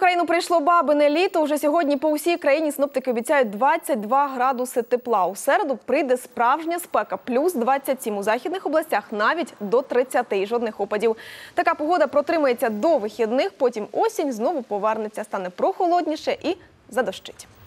Україну прийшло бабине літо. Уже сьогодні по усій країні синоптики обіцяють 22 градуси тепла. У середу прийде справжня спека – плюс 27 у західних областях, навіть до 30 і жодних опадів. Така погода протримається до вихідних, потім осінь знову повернеться, стане прохолодніше і задощить.